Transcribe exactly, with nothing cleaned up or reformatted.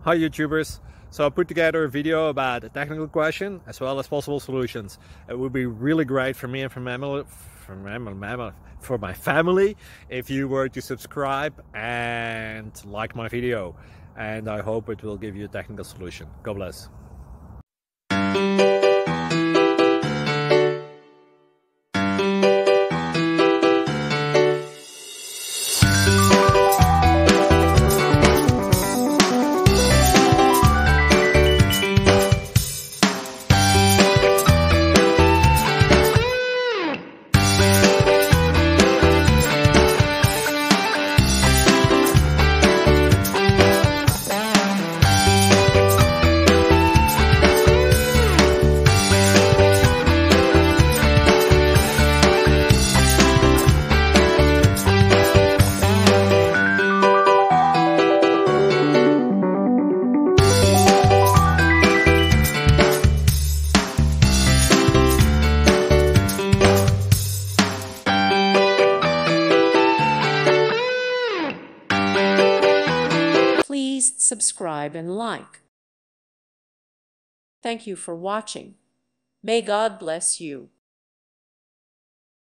Hi YouTubers. So I put together a video about a technical question as well as possible solutions. It would be really great for me and for my family, for my, for my family if you were to subscribe and like my video. And I hope it will give you a technical solution. God bless. Please subscribe and like. Thank you for watching. May God bless you.